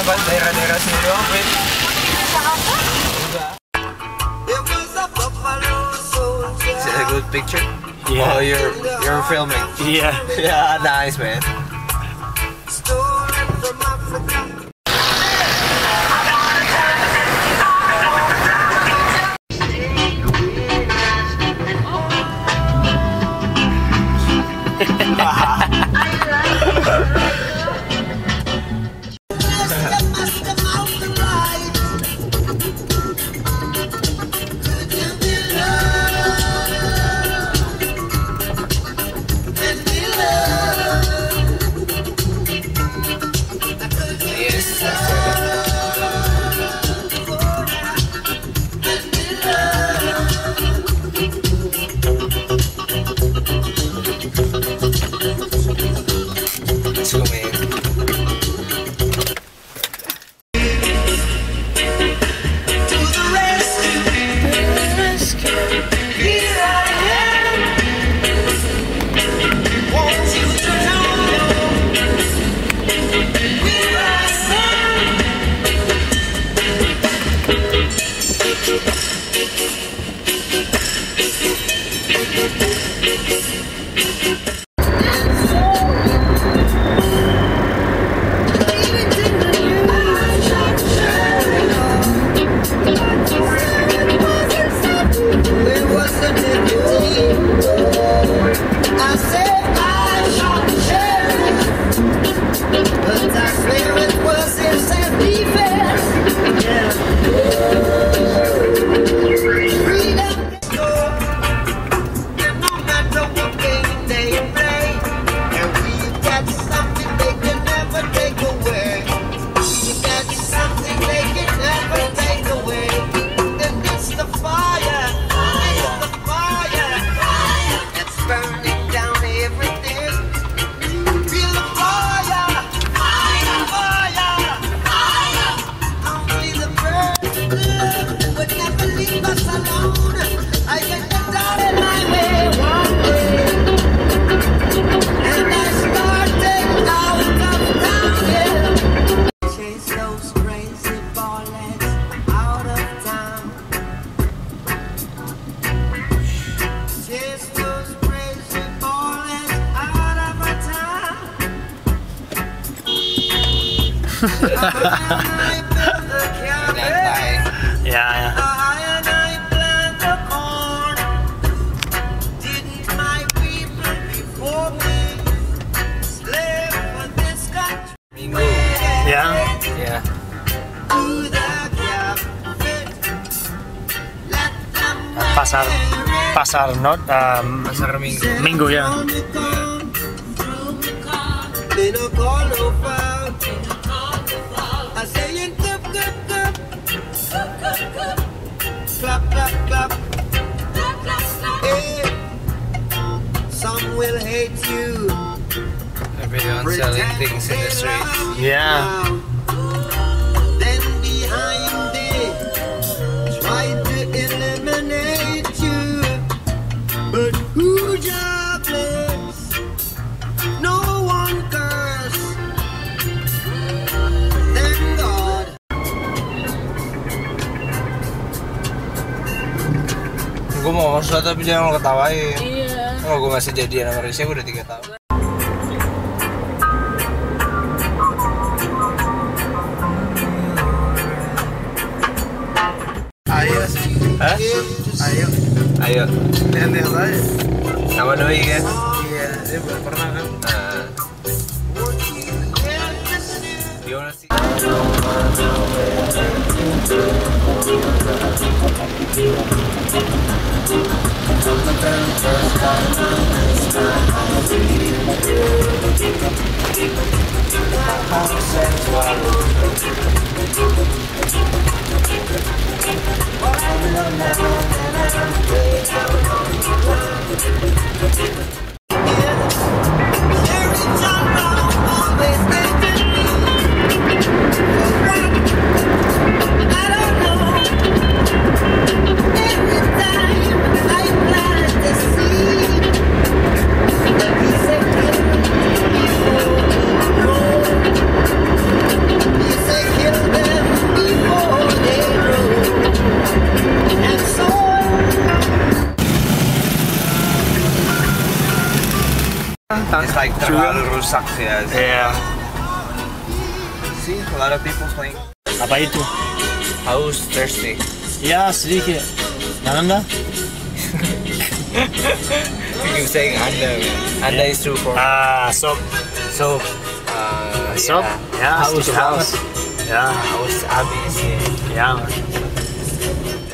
apa daerah-daerah sini doang, Win? Jakarta? Enggak. Is it a good picture? Yeah. Oh, you're filming. Yeah. Yeah, nice, man. Yeah. Minggu. Yeah. Ya. Pasar not Pasar Minggu. Minggu ya. Some will hate you. Everyone selling things in the street. Yeah. Then behind it, try to eliminate you. But who jobless? No one curse. Thank God. Gue mau ngurus tapi jangan lo ketawain. Iya. Kalau gue masih jadian sama Risha, gue udah 3 tahun. Ayo, Hah? ayo. Ayo. Nanti aja. Sama Doi kan? Iya, dia belum pernah kan. Nah. Gimana sih? Say like terlalu rusak ya. Iya. See, a lot of people playing. Apa itu? Haus, thirsty. Ya sedikit. Jangan dah. You keep saying Anda, man. Anda is true for. Sop. Sop. Sop. Yeah. Ya, Haus sedikit banget. haus. Ya, Haus abis ya. ya.